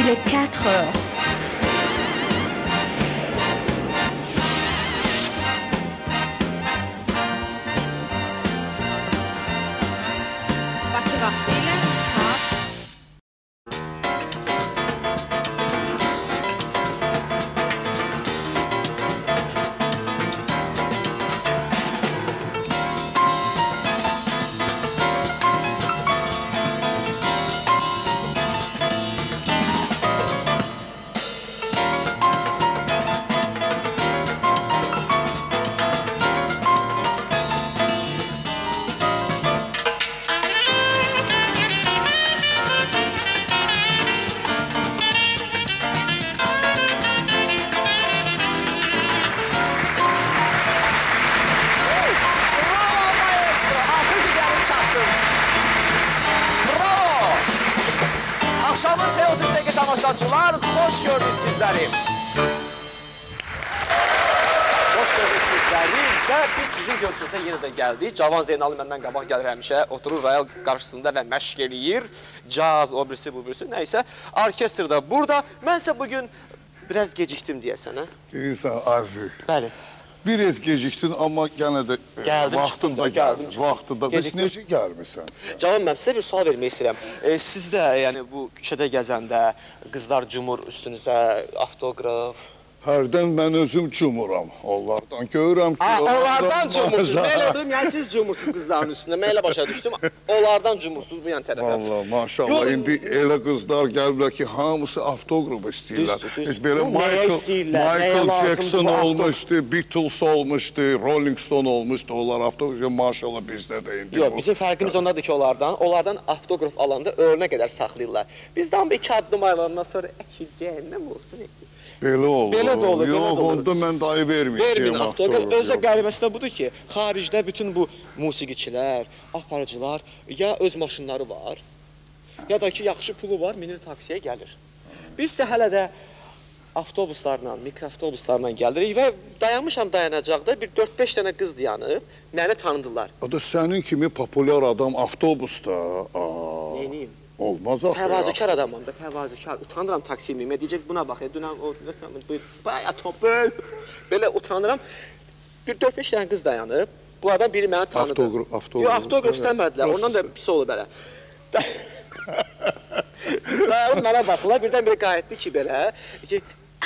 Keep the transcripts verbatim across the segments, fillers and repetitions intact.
Il est quatre heures. Vakti vaktiyle saat Axşamınız xeyir olsun sevgili tamaşaçılar, hoş gördük sizləri. Hoş gördük sizləri və biz sizin görüşünüzə yenə də gəldik. Cavan Zeynal'ı məndən qabaq gəlir həmişə, oturur royal qarşısında və məşq eləyir. Caz, o birisi, bu birisi, nəysə. Orkestrda burada. Mən isə bugün biraz gecikdim deyəsən, hə? Bilirsən, Arzu. Bəli. Biraz gecikdin, amma yenə də Gəldim, vaxtında çıxdım, gəldin. gəldim, Vaxtında. Bəs Gecikdim. necə gəlmirsən? Cavan mən sizə bir sual vermək istəyirəm. E, siz də yəni bu küçədə gəzəndə qızlar cumur üstünüzə, avtoqraf. Hərdən mən özüm cumuram. Onlardan görürəm ki... Aa, onlardan cumursunuz. Mən elə bildim, yəni siz cumursunuz qızların üstündə. Mən elə başa düşdüm. Onlardan cumursunuz bu yan tərəfə. Valla, maşallah. Yox, İndi elə qızlar gəlblər ki, hamısı avtoqraf istəyirlər. Düzdür, düzdür. Belə Bu nəyə Michael, istəyirlər, nəyə Michael lazımdır Jackson bu avto- olmuşdu, Beatles olmuşdu, Rolling Stone olmuşdu. Onlar avtoqraf, maşallah bizdə də indi. Yox, bu- bizim fərqimiz ondadır ki, onlardan, onlardan avtoqraf alanda ölünə qədər saxlayırlar. Bizdə amma iki addım aylarından sonra əki cəhənnəm olsun. Belə olur. Belə də olur, belə də Yox, olur. onda mən dayı verməyəcəyim Vermin avtoqraf. avtoqraf. Özə qəribəsi də budur ki, xaricdə bütün bu musiqiçilər, aparıcılar ya öz maşınları var, ya da ki, yaxşı pulu var, minir taksiyə gəlir. Biz isə hələ də avtobuslarla, mikroavtobuslarla gəlirik və dayanmışam dayanacaqda bir dörd beş dənə qız dayanıb, məni tanıdılar. O da sənin kimi populyar adam avtobusda. Aa, Neyniyim? olmaz axı. Təvazükar adamam da, təvazükar. Utanıram taksiyə minmə, deyəcək buna bax, dünən o, nəsən, bu, baya topul. Belə utanıram. Bir dörd beş dənə qız dayanıb, bunlardan biri məni tanıdı. Avtoqraf, avtoqraf. Yox, avtoqraf istəmədilər, ondan da pis olur belə. Dayanıb mənə baxırlar, birdən biri qayıtdı ki, belə, ki,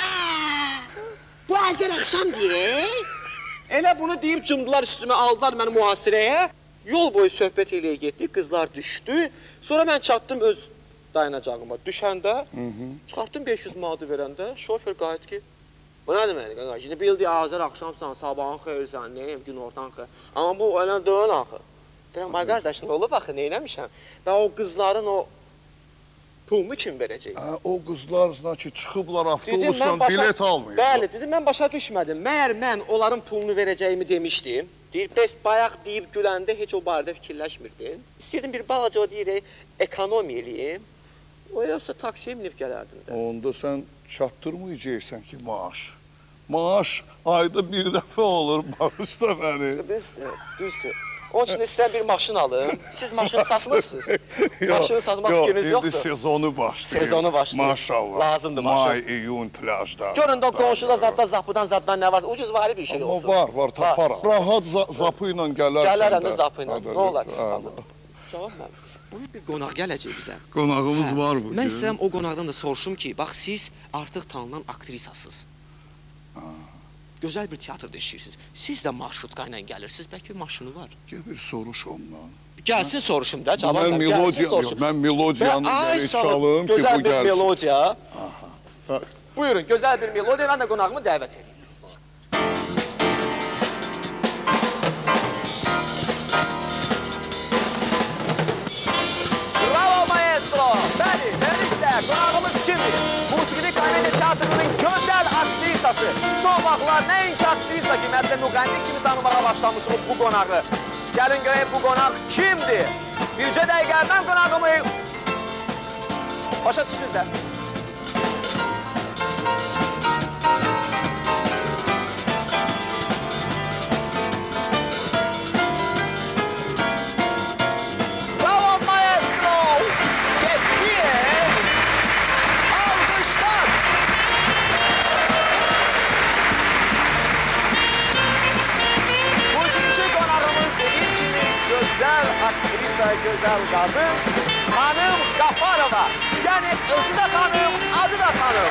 bu Azər axşam deyək. Elə bunu deyib cumdular üstümə, aldılar məni mühasirəyə. Yol boyu söhbət eləyə getdik, qızlar düşdü. Sonra mən çatdım öz dayanacağıma. Düşəndə, çıxartdım beş yüz manatı verəndə, şofer qayıt ki, bu nə deməkdir, qaqa? Şimdi bildi, Azər axşamsan, sabahın xeyirsən, neyim, gün ortan xeyir. Amma bu elə döyən axı. Deyəm, ay qardaş, nə olub axı, neynəmişəm? Və o qızların o pulunu kim verəcək? Hə, o qızlar ki, çıxıblar Dedim, avtobusla mən başa- bilet almayıb. Bəli, dedim, mən başa düşmədim. Məyər mən onların pulunu verəcəyimi demişdim. Deyir, bəs bayaq deyib güləndə heç o barədə fikirləşmirdim. İstəyirdim bir balaca o deyirək, ekonomi eləyim. O yoxsa taksiyə minib gələrdim də. Onda sən çatdırmayacaqsan ki, maaş. Maaş ayda bir dəfə olur, bağışla məni. Düzdür, düzdür. Onun üçün istəyirəm bir maşın alın. Siz maşını satmırsınız. Maşını satmaq fikriniz yoxdur. İndi sezonu başlayır. Sezonu başlayır. Maşallah. Lazımdır maşın. May, iyun, plajda. Görün də qonşuda zadda, zapıdan, zaddan nə varsa, ucuz vari bir şey Amma olsun. var, var, taparam. Rahat za- zapı ilə gələrsən də. Gələrəm də zapı ilə, Hə, nə olar? hə. Cavab mən. Bugün bir qonaq gələcək bizə. Qonağımız var bugün. Mən istəyirəm o qonaqdan da soruşum ki, bax siz artıq tanınan aktrisasınız. Gözəl bir teatrda işləyirsiniz. Siz də marşrutka ilə gəlirsiniz, bəlkə maşını var. Gəl bir soruş ondan. Gəlsin soruşum da, cavab Mən ver, melodiya, gəlsin soruşum. mən melodiyanı Ay, gəlir sağ ol, çalım ki, bu gözəl bir gəlsin. melodiya. Buyurun, gözəl bir melodiya, mən də qonağımı dəvət edeyim. Bravo maestro! Bəli, beləliklə, qonağımız kimdir? Musiqili komediya teatrının gözəl aktrisası. Son vaxtlar nəinki aktrisa kimi, hətta müğənni kimi tanımağa başlamış o bu qonağı. Gəlin görək bu qonaq kimdir? Bircə dəqiqədən qonağımı... Başa düşdünüz də. Bravo maestro! Getdi! Aldı gözəl qadın Xanım Qafarova. Yəni özü də xanım, adı da xanım.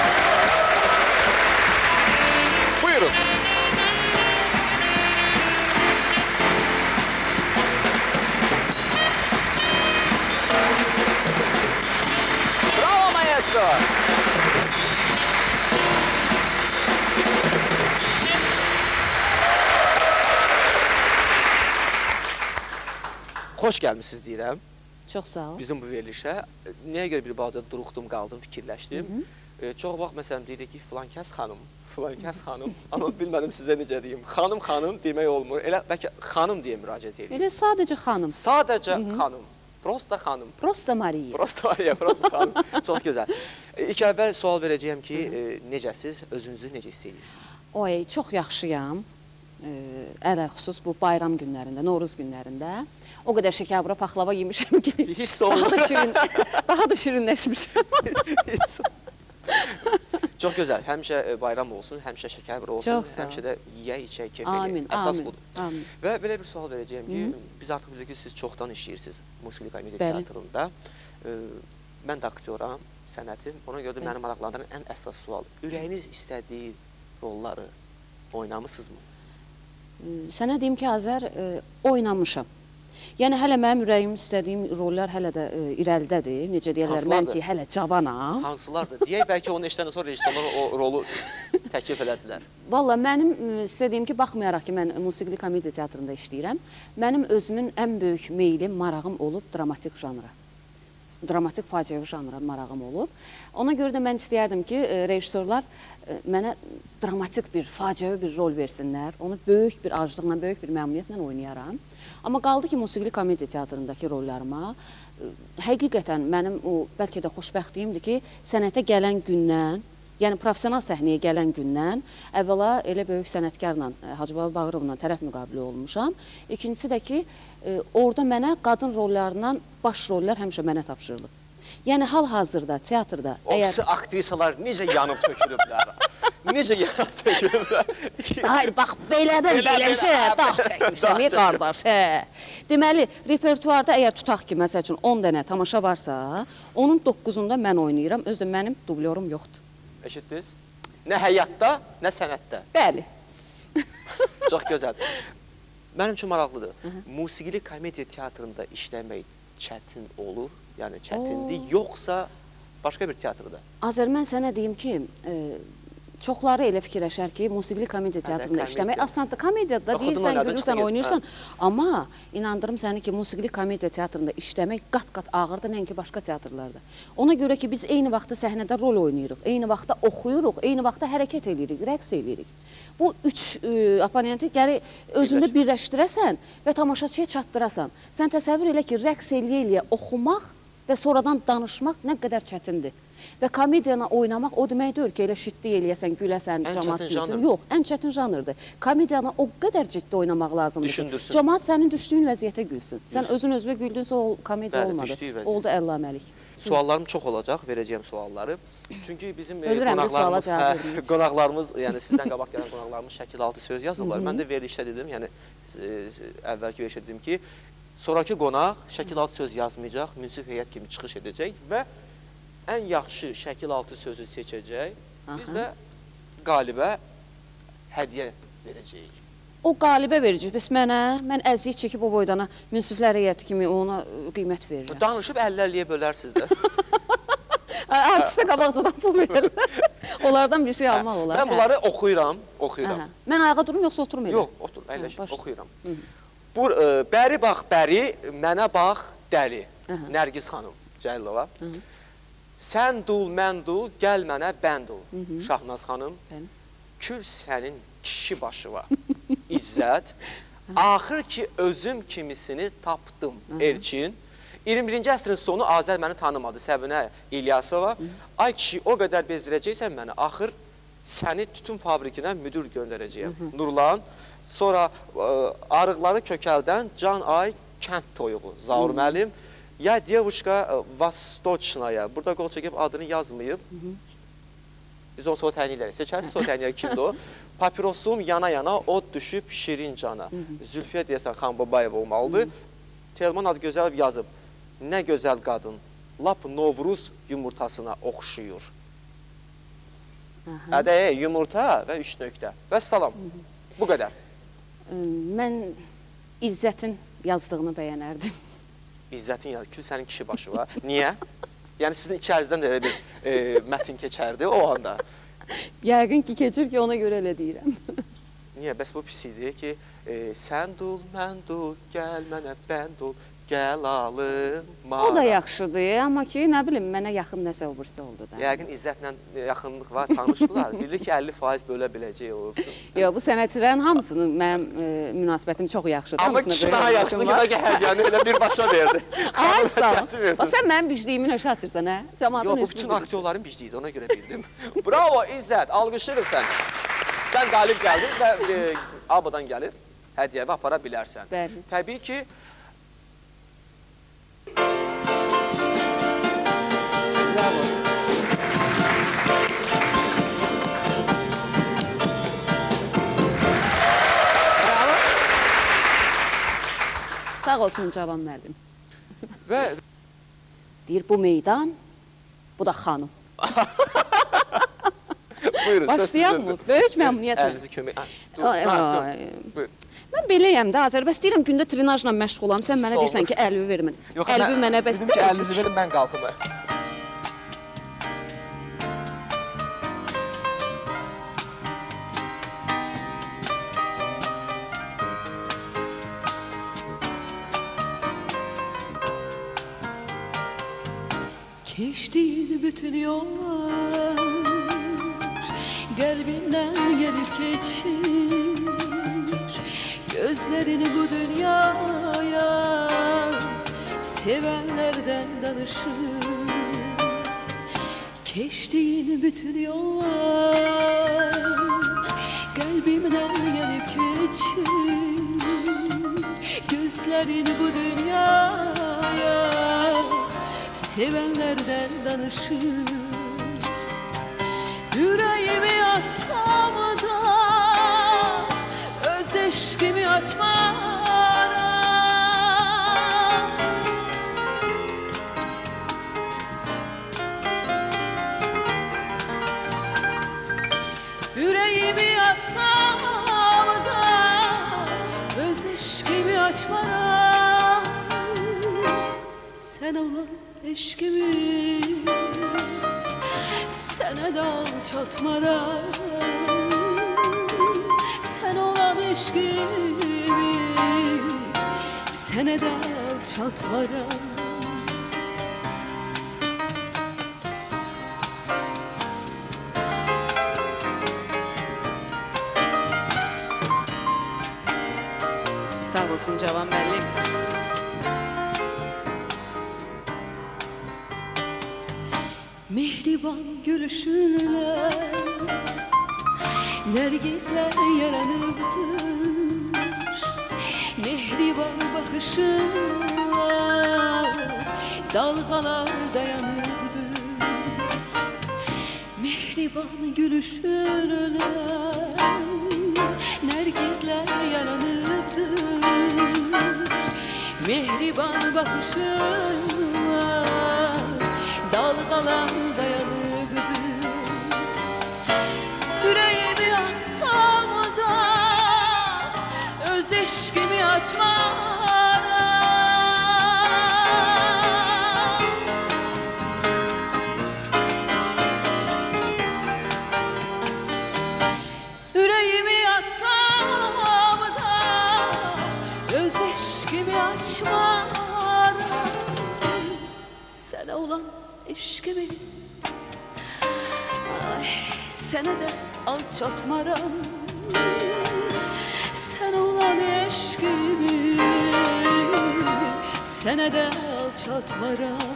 Buyurun. Bravo maestro. Xoş gəlmişsiniz deyirəm. Çox sağ ol. Bizim bu verilişə. Nəyə görə bir balaca duruxdum, qaldım, fikirləşdim. Hı -hı. E, çox vaxt məsələn deyirik ki, filan kəs xanım, filan kəs xanım. Amma bilmədim sizə necə deyim. Xanım xanım demək olmur. Elə bəlkə xanım deyə müraciət edeyim. Elə sadəcə xanım. Sadəcə Hı -hı. xanım. Prosta xanım. Prosta Mariya. Prosta Mariya, prosta xanım. Çox gözəl. E, ilk əvvəl sual verəcəyəm ki, e, necəsiz, özünüzü necə hiss edirsiniz? Oy, çox yaxşıyam. E, Ələ xüsus bu bayram günlərində, Novruz günlərində. O qədər şəkərbura paxlava yemişəm ki, hiss olunur. Daha da, şirin, daha da şirinləşmişəm. Çox gözəl. Həmişə bayram olsun, həmişə şəkərbura olsun, həmişə də yeyək, içək, keyf edək. Əsas budur. Amin. Və belə bir sual verəcəyim ki, Hı. biz artıq bilirik ki, siz çoxdan işləyirsiniz Musiqili Komediya Teatrında. E, mən də aktyoram, sənətim. Ona görə də məni maraqlandıran ən əsas sual. Ürəyiniz istədiyi rolları oynamısınızmı? E, sənə deyim ki, Azər, e, oynamışam. Yəni, hələ mənim ürəyim istədiyim rollar hələ də e, irəlidədir. Necə deyərlər, mən ki, hələ cavanam. Hansılardır? Deyək, bəlkə onun eşitəndən sonra rejissorlar o rolu təklif elədilər. Valla, mənim istədiyim ki, baxmayaraq ki, mən Musiqili Komediya Teatrında işləyirəm, mənim özümün ən böyük meylim, marağım olub dramatik janra. Dramatik faciəvi janra marağım olub. Ona görə də mən istəyərdim ki, rejissorlar mənə dramatik bir, faciəvi bir rol versinlər. Onu böyük bir aclıqla, böyük bir məmnuniyyətlə oynayaram. Amma qaldı ki, Musiqili Komediya Teatrındakı rollarıma həqiqətən mənim o, bəlkə də xoşbəxtliyimdir ki, sənətə gələn gündən, yəni profesional səhnəyə gələn gündən əvvəla elə böyük sənətkarla, Hacıbaba Bağırovla tərəf müqabili olmuşam. İkincisi də ki, orada mənə qadın rollarından baş rollar həmişə mənə tapşırılıb. Yəni, hal-hazırda, teatrda... O əgər... aktrisalar necə yanıb tökülüblər? Necə yanıb tökülüblər? Hayır, bax, belədən beləşə, dağ çəkmişəm, qardaş, hə. Deməli, repertuarda əgər tutaq ki, məsəl üçün on dənə tamaşa varsa, onun doqquzunda mən oynayıram, özü mənim dublorum yoxdur. Eşitdiniz? Nə həyatda, nə sənətdə. Bəli. Çox gözəl. Mənim üçün maraqlıdır. Musiqili Komediya Teatrında işləmək çətin olur, yəni çətindir, yoxsa başqa bir teatrda? Azər, mən sənə deyim ki, çoxları elə fikirləşər ki, Musiqili Komediya Teatrında işləmək asandır. Komediyada deyirsən, gülürsən, oynayırsan. Amma inandırım səni ki, Musiqili Komediya Teatrında işləmək qat-qat ağırdır, nəinki başqa teatrlarda. Ona görə ki, biz eyni vaxtda səhnədə rol oynayırıq, eyni vaxtda oxuyuruq, eyni vaxtda hərəkət edirik, rəqs edirik. Bu üç oponenti gəri özündə birləşdirəsən və tamaşaçıya çatdırasan. Sən təsəvvür elə ki, rəqs eləyə-eləyə oxumaq və sonradan danışmaq nə qədər çətindir. Və komediyana oynamaq o demək deyil ki, elə şiddi eləyəsən, güləsən, cəmaat bilsin. Yox, ən çətin janrdır. Komediyana o qədər ciddi oynamaq lazımdır ki, cəmaat sənin düşdüyün vəziyyətə gülsün. Sən özün özünə güldünsə o komediya olmadı. Oldu əllaməlik. Suallarım çox olacaq, verəcəyim sualları. Çünki bizim qonaqlarımız, yəni sizdən qabaq gələn qonaqlarımız şəkil altı söz yazırlar. Mən də verilişdə dedim, yəni əvvəlki verilişdə dedim ki, sonraki qonaq şəkil altı söz yazmayacaq, münsif heyət kimi çıxış edəcək və ən yaxşı şəkil altı sözü seçəcək. Biz də qalibə hədiyyə verəcəyik. O qalibə verəcək, bəs mənə, mən əziyyət çəkib o boydana münsiflər heyəti kimi ona qiymət verirəm. Danışıb əlli-əlliyə bölərsiniz də. Artistə qabaqcadan pul verirəm. Onlardan bir şey almaq olar. Mən bunları oxuyuram, oxuyuram. Mən ayağa durum, yoxsa oturum elə? Yox, otur, əyləşim, oxuyuram. Bəri bax, bəri, mənə bax, dəli. Nərgiz xanım Cəlilova. Sən dul, mən dul, gəl mənə bənd ol. Şahnaz xanım, kür sənin kişi başı var. İzzət, axır ki özüm kimisini tapdım. Elçin, iyirmi birinci əsrin sonu Azər məni tanımadı. Səbinə İlyasova, ay kişi o qədər bezdirəcəksən məni, axır səni tütün fabrikinə müdür göndərəcəyəm. Nurlan, sonra arıqları kökəldən Can Ay kənd toyuğu. Zaur müəllim, ya Devuşka Vostoçnaya, burada qol çəkib adını yazmayıb. Biz onu sonra təyin edərik. Seçərsiz sonra təyin edərik kimdir o? Papirosum yana-yana, od düşüb şirin cana. Zülfiyə deyəsən Xan Babayev olmalıdır. Telman adı gözəl yazıb. Nə gözəl qadın, lap Novruz yumurtasına oxşuyur. Ədəyə yumurta və üç nöqtə. Və salam, bu qədər. Mən İzzətin yazdığını bəyənərdim. İzzətin yazdı, ki, sənin kişi başı var. Niyə? Yəni sizin içərizdən də elə bir e, mətin keçərdi o anda. Yəqin ki, keçir ki, ona görə elə deyirəm. Niyə? Bəs bu pis idi ki, e, sən dul, mən dul, gəl mənə bənd ol, gəl alınma. O da yaxşıdır, amma ki, nə bilim, mənə yaxın nəsə olursa oldu da. Yəqin İzzətlə yaxınlıq var, tanışdılar. Bilir ki, əlli faiz bölə biləcək olubsun. Yox, bu sənətçilərin hamısının mənim e, münasibətim çox yaxşıdır. Amma kişi daha yaxşıdır ki, bəlkə hədiyyəni elə bir başa verdi. Ay, sağ ol. O, sən mənim bicliyimin öşə atırsan, hə? Yox, bu bütün aktyorların bicliyidi, ona görə bildim. Bravo, İzzət, alqışırıq sən. Sən qalib gəldin və e, Abadan gəlib hədiyyəvi apara bilərsən. Bəli. Təbii ki, Bravo. Bravo. Sağ olsun Cavan müəllim. Və Deyir, bu meydan, bu da xanım. buyurun. Başlayaq mı? Böyük məmnuniyyətlə. Əlinizi kömək. Buyurun. Mən beləyəm də, Azər, bəs deyirəm, gündə trenajla məşğul olam, sən mənə deyirsən ki, əlvi vermən. Əlvi mənə bəs dedim ki, əlinizi verin, mən qalxım. Keçtiğin bütün yollar kalbimden gelip geçir, gözlerini bu dünyaya sevenlerden danışır. Geçtiğin bütün yollar kalbimden gelip geçir, gözlerini bu dünyaya sevenlerden danışır. Yüreğimi açsam da öz eşkimi açmana, yüreğimi açsam da öz eşkimi açmana, sen olan eşkimi sene de alçaltmaram, sen olan eşkimi sene de alçaltmaram. Sağ olsun Cavan müəllim. Mehriban gülüşünle nergisler yaranırdır, mehriban bakışınla dalgalar dayanırdır. Mehriban gülüşünle nergisler yaranırdır, mehriban bakışınla dalgalar dayanıktı. Yüreğimi açsam da öz eşkimi açmana, yüreğimi açsam da öz eşkimi açmana, sen olan eşkimi ay sene de alçaltmaram, sen olan eşkimi sene de alçaltmaram,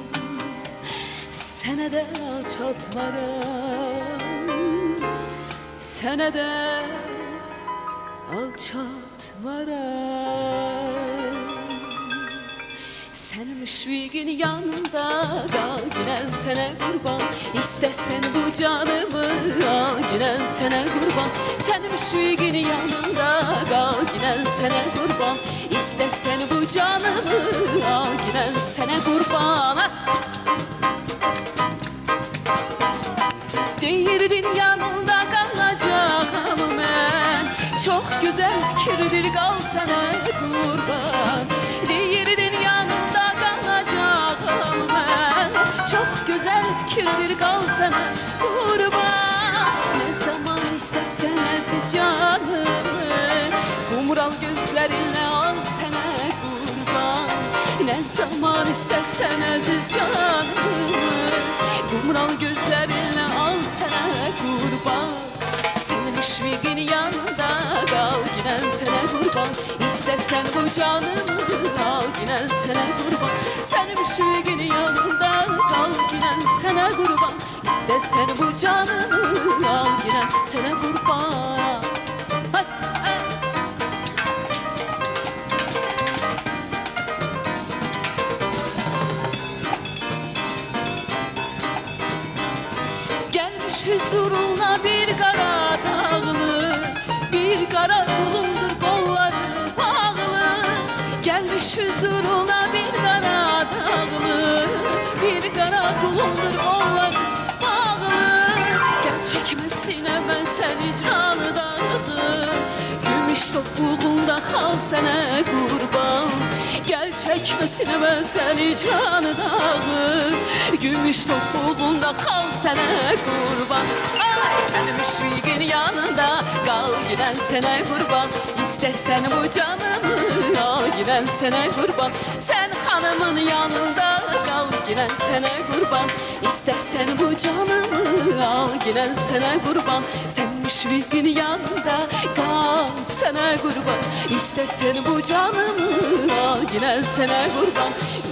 sene de alçaltmaram, sene de alçaltmaram. Sen müşfiğin yanında kal, gülen sene kurban, İstesen bu canımı al, gülen sene kurban. Sen müşfiğin yanında kal, gülen sene kurban, İstesen İstesen bu canımı al giden sene kurbana. Deyirdin yanında kalacağım ben, çok güzel fikirdir kal sana kurban. Deyirdin yanında kalacağım ben, çok güzel fikirdir kal sana kurban. Ne zaman istesen aziz canımı, kumral gözlerinle al sana kurban. Ne zaman istesen aziz canımı, kumral gözlerinle al sana kurban. Senin müşfiqin yanında kal giden sana kurban. İstesen bu canımı al giden sana kurban. Senin müşfiqin yanında kal giden sana kurban. İstesen bu canımı al giden sana kurban. Hay, hay. Gelmiş huzuruna bir kara dağlı, bir kara kulundur kolları bağlı. Gelmiş huzuruna bir kara dağlı, bir kara kulundur kolları bağlı. Gel çekmesine ben sen icranı dağıdı, gümüş topuğunda kal sana kurban. Gel çekmesine ben sen icranı dağı, gümüş topuğunda kal sana kurban. Ay senin müşfiqin yanında kal giden sana kurban. İstesen bu canımı al giden sana kurban. Sen hanımın yanında kal giden sana kurban. İstesen bu canımı al giden sana kurban. Sen müşfiqin yanında kal sana kurban. İstesen bu canımı al giden sana kurban.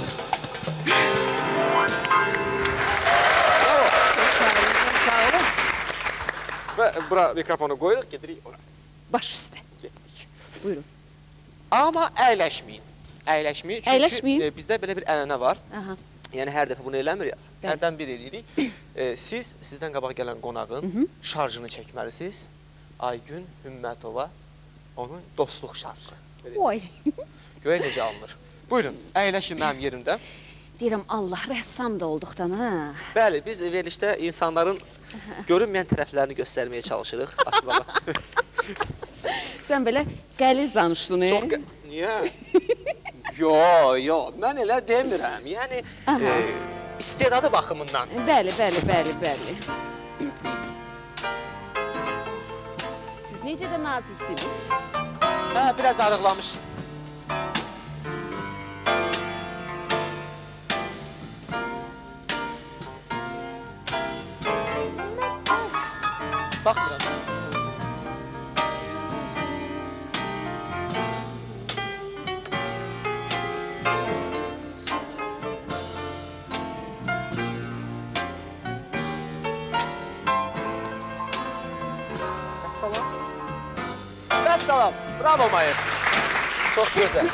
Və bura mikrofonu qoyuruq, gedirik ora. Baş üstə. Getdik. Buyurun. Amma əyləşməyin. Əyləşməyin. Çünki Əyləşməyin. e, bizdə belə bir ənənə var. Aha. Yəni hər dəfə bunu eləmir ya. Bəli. Hərdən bir eləyirik. E, siz sizdən qabaq gələn qonağın şarjını çəkməlisiniz. Aygün Hümmətova, onun dostluq şarjı. Oy. Görək necə alınır. Buyurun, əyləşin mənim yerimdə. Deyirəm Allah rəssam da olduqdan ha. Bəli, biz verilişdə insanların görünməyən tərəflərini göstərməyə çalışırıq. Sən belə qəliz danışdın, e? Çox... Niyə? Yo, yo, mən elə demirəm. Yəni, e, istedadı baxımından. Bəli, bəli, bəli, bəli. Siz necə də naziksiniz? Hə, biraz arıqlamış. Baxmıram. Vəssalam. Vəssalam. Bravo maestro. Çox gözəl.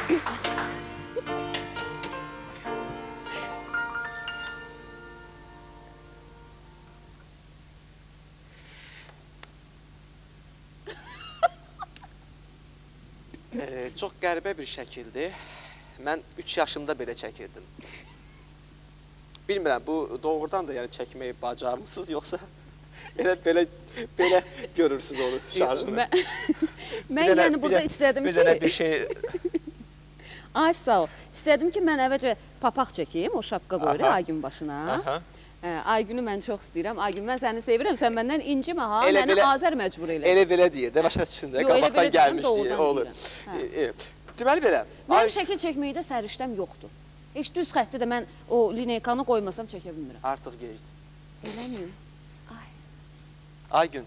Ee, çox qəribə bir şəkildir. Mən üç yaşımda belə çəkirdim. Bilmirəm, bu doğrudan da yəni çəkməyi bacarmısınız, yoxsa elə belə belə görürsünüz onu şarjını. Mən, mən yəni burada istədim bir ki... Bir dənə bir şey... Ay sağ ol. İstədim ki, mən əvvəlcə papaq çəkeyim, o şapka qoyur Aygün başına. Aha. Aygünü mən çox istəyirəm. Aygün, mən səni sevirəm, sən məndən incimə ha, Elə məni belə- Azər məcbur elə. Elə belə deyir də, başa çıxsın da, Yox, elə qabaqdan belə deyirəm, gəlmiş deyə doğrudan olur. deyirəm. Hə. E, e, Deməli belə. Mənim Ay- şəkil çəkməkdə səriştəm yoxdur. Heç düz xəttdə də mən o lineykanı qoymasam çəkə bilmirəm. Artıq gecdir. Eləmi? Ay. Aygün.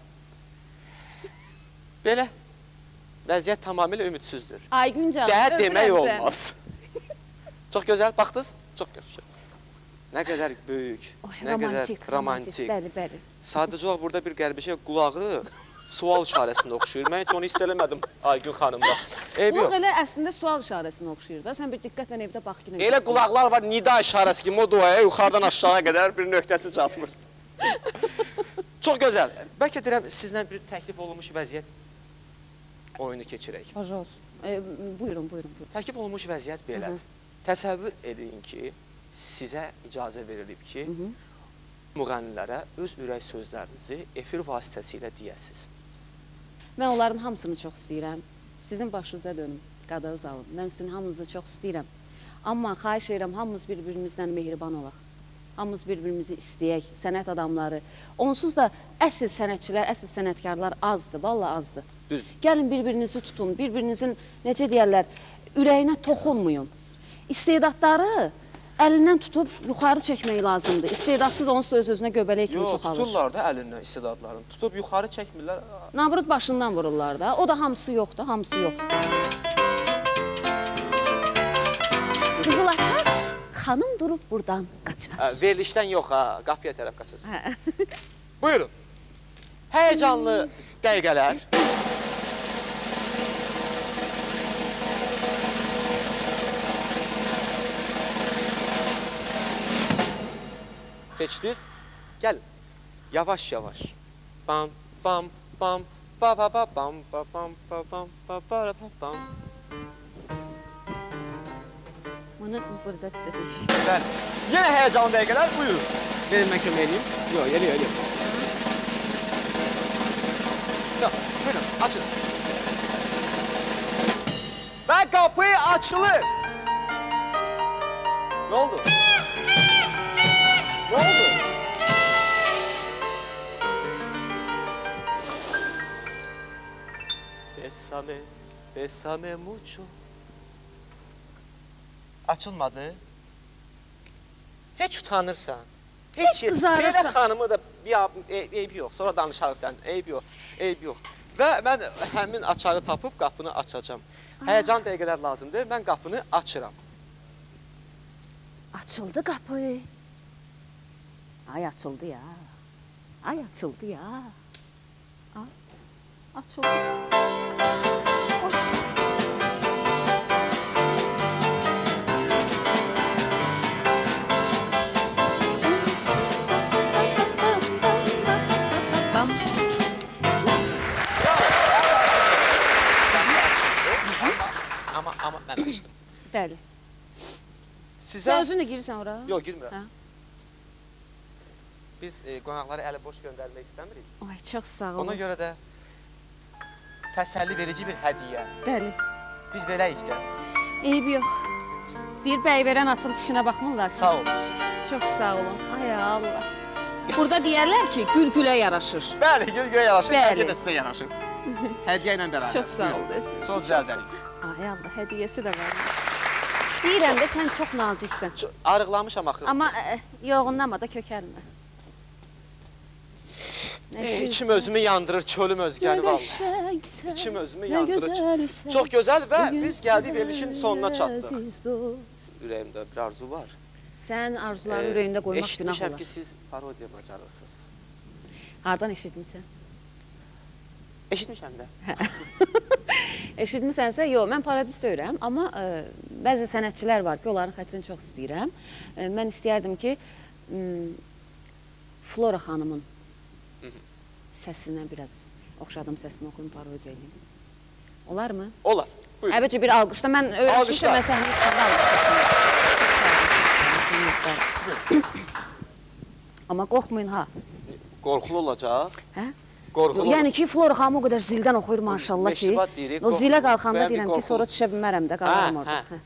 Belə. Vəziyyət tamamilə ümidsüzdür. Aygün canım, Də öpürəm demək səni. olmaz. Çox gözəl, baxdınız? Çox gözəl. Nə qədər böyük, Oy, nə romantik, qədər romantik. Bəli, bəli. Sadəcə olaraq burada bir qəribə şey, qulağı sual işarəsində oxşuyur. Mən heç onu hiss eləmədim Aygün xanımda. Eyb yox. Qulaq elə əslində sual işarəsinə oxşayır da. Sən bir diqqətlə evdə bax ki. Elə qulaqlar var, nida işarəsi kimi o duaya yuxarıdan aşağı qədər bir nöqtəsi çatmır. Çox gözəl. Bəlkə deyirəm, sizlə bir təklif olunmuş vəziyyət oyunu keçirək. Hoş olsun. E, buyurun, buyurun, buyurun. Təklif olunmuş vəziyyət belədir. Təsəvvür edin ki, sizə icazə verilib ki, Hı -hı. müğənnilərə öz ürək sözlərinizi efir vasitəsilə deyəsiniz. Mən onların hamısını çox istəyirəm. Sizin başınıza dönüm, qadağız alın. Mən sizin hamınızı çox istəyirəm. Amma xahiş edirəm, hamımız bir-birimizdən mehriban olaq. Hamımız bir-birimizi istəyək, sənət adamları. Onsuz da əsl sənətçilər, əsl sənətkarlar azdır, vallahi azdır. Düzdür. Gəlin bir-birinizi tutun, bir-birinizin, necə deyərlər, ürəyinə toxunmayın. İstedadları əlindən tutub yuxarı çəkmək lazımdır. İstedadsız onsuz da öz-özünə göbələk kimi çoxalır. Yox, tuturlar da əlindən istedadlarını. Tutub yuxarı çəkmirlər. Nabrut başından vururlar da. O da hamısı yoxdur, hamısı yox. Qızıl açar, xanım durub buradan qaçar. Hə, verilişdən yox ha, qapıya tərəf qaçır. Buyurun. Həyəcanlı dəqiqələr. Seçdiniz. Gəlin. Yavaş-yavaş. Bam, bam, bam, ba ba ba bam, ba bam, ba bam, ba ba ba bam. Bunu burada dəyişik. Bəli. Yenə həyəcanlı dəqiqələr, buyurun. Verin, mən kömək edeyim. Yox, geliyor, geliyor. Yox, buyurun, açın. Və qapı açılır. Ne oldu? Ne oldu? Besame, besame mucho. Açılmadı. Heç utanırsan. Heç qızarırsan. Belə xanımı da bir eybi yox. Sonra danışarıq sən. Eybi yox. Eybi yox. Və mən həmin açarı tapıb qapını açacağam. Həyəcan dəqiqələr lazımdır. Mən qapını açıram. Açıldı qapı. Ay açıldı ya. Ay açıldı ya. Ay, açıldı. Amma, amma mən açdım. Bəli. Sizə... Sən özün də girirsən ora? Yox, girmirəm. Hə? Biz e, qonaqları əli boş göndərmək istəmirik. Ay, çox sağ olun. Ona görə də təsəlli verici bir hədiyyə. Bəli. Biz beləyik də. Eybi yox. Deyir, bəy verən atın dişinə baxmırlar. Sağ olun. Çox sağ olun. Ay Allah. Burada deyərlər ki, gül-gülə yaraşır. Bəli, gül-gülə yaraşır. Bəli. Hədiyyə də sizə yaraşır. Hədiyyə ilə bərabər. Çox sağ olun. Çox düzəldərik. Ay Allah, hədiyyəsi də var. Deyirəm də sən çox naziksən. Arıqlamışam axı. Amma ə, yoğunlama da kökəlmə. İçim özümü yandırır, çölüm özgəni vallahi. İçim özümü yandırır. Çox gözəl və biz gəldik verilişin sonuna çatdıq. Ürəyimdə bir arzu var. Sən arzuların ürəyində qoymaq günah Eşitmişəm olar. ki, siz parodiya bacarırsınız. Hardan eşitmişsən? Eşitmişəm də. Eşitmisənsə, yox, mən parodist deyirəm, amma ə, bəzi sənətçilər var ki, onların xətrini çox istəyirəm. Ə, mən istəyərdim ki, ə, Flora xanımın səsinə biraz oxşadım səsimi oxuyum, parodiya edeyim. Olar mı? Olar, buyurun. Əvvəlcə bir alqışla, mən öyrəşmişəm, mən səhnə çıxanda alqışlasın. Amma qorxmayın, ha. Qorxulu olacaq. Hə? Qorxulu Yəni ki, Flora xanım o qədər zildən oxuyur maşallah ki, o zilə qalxanda deyirəm ki, sonra düşə bilmərəm də, qalaram orada.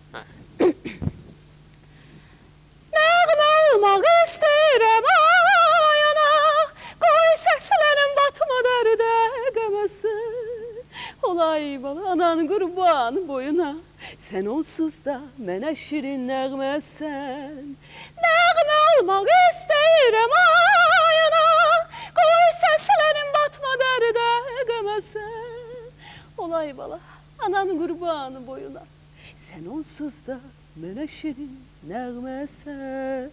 Nəğmə olmaq istəyirəm ayana, qoy səslərim batma dərdə qəməsin. Olay balanan qurban boyuna, sən onsuz da mənə şirin nəğməsən. Nəğmə olmaq istəyirəm ayana, qoy səslərim batma dərdə qəməsən. Olay bala, anan qurbanı boyuna, sən onsuz da mənə şirin nəğməsən.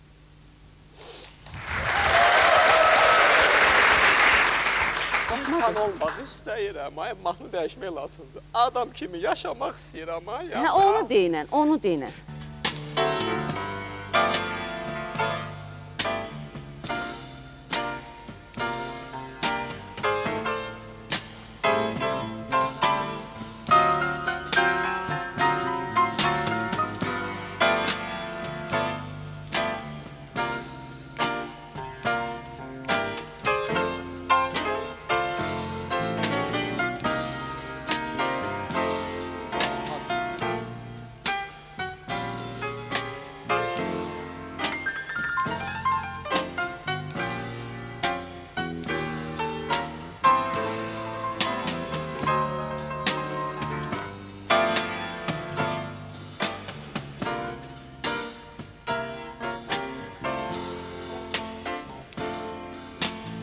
İnsan olmaq istəyirəm, ay, mahnı dəyişmək lazımdır. Adam kimi yaşamaq istəyirəm, ay. Hə, onu deyinən, onu deyinən.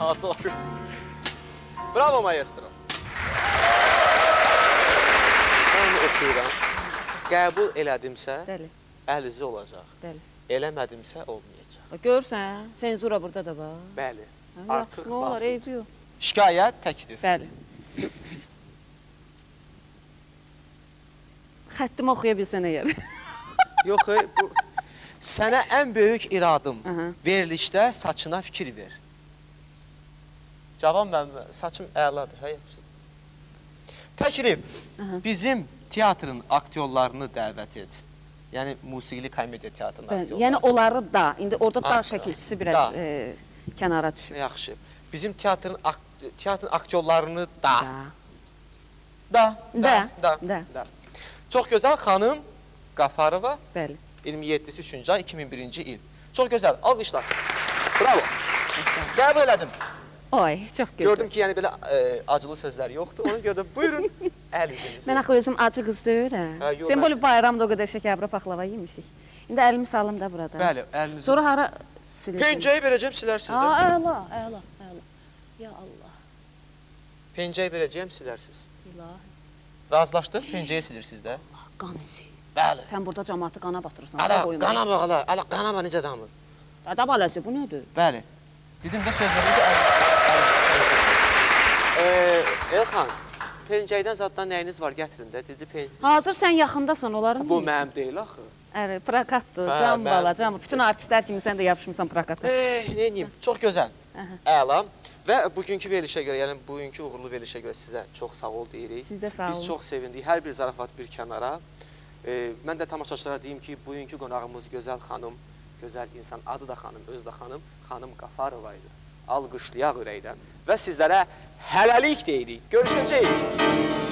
Hazırlaşır. Bravo maestro. Mən oxuyuram. Qəbul elədimsə, Bəli, əlizi olacaq. bəli. Eləmədimsə, olmayacaq. Görürsən, senzura burada da var. Bəli. Hə, Artıq yaxşı, nə olar, basın. eybi yox. Şikayət, təklif. Bəli. Xəttimi oxuya bilsən əgər. Yox, e, bu sənə ən böyük iradım. Aha. Verilişdə saçına fikir ver. Cavan mənim saçım əladır, hə yaxşı. Təklif. Aha. Bizim teatrın aktyorlarını dəvət et. Yəni musiqili komediya teatrının Bəli, aktyorları. yəni onları da, indi orada da Ha, şəkilçisi da. biraz e, kənara düşür. Yaxşı. Bizim teatrın ak teatrın aktyorlarını da. Da, Da. Da, Da. da. Da. Çox gözəl xanım Qafarova. bəli. iyirmi yeddisi üçüncü ay iki min birinci il. Çox gözəl. Alqışlar. Bravo. Qəbul elədim. Oy, çox gözəl. Gördüm ki, yəni belə e, acılı sözlər yoxdur. Ona görə də buyurun əl izinizi. Mən axı özüm acı qız deyirəm. Hə, yox, Sən mən- böyle bayramda o qədər şəkərbə paxlava yemişik. İndi əlimi salım da burada. Bəli, əlinizi. Sonra hara siləcəm? Pencəyi verəcəm, silərsiniz də. Aa, əla, əla, əla. Ya Allah, Pencəyi verəcəm, silərsiniz. ilahi, Razılaşdıq, pencəyi silirsiniz də. Allah, qan izi. Bəli. Sən burada cəmaatı qana batırırsan. Ala, qana bax, ala, ala, qana bax necə damır. Adam aləsi, bu nədir? Bəli. Dedim də sözlərimi də Eee, Elxan, pencəkdən zaddan nəyiniz var, gətirin də. Dedi, pen... Hazır sən yaxındasan, onların Bu mı? mənim deyil axı. Əri, prakatdır, Hə, can mən- bala, can. Bütün artistlər kimi sən də yapışmısan prakata. Eh, neyim? Çox gözəl. Aha. Əla. Və bugünkü verilişə görə, yəni bugünkü uğurlu verilişə görə sizə çox sağ ol deyirik. Siz də sağ olun. Biz çox sevindik. Hər bir zarafat bir kənara. Ee, mən də tamaşaçılara deyim ki, bugünkü qonağımız gözəl xanım, gözəl insan, adı da xanım, özü də xanım, xanım Qafarova idi. Alqışlayaq ürəkdən və sizlərə hələlik deyirik. Görüşəcəyik.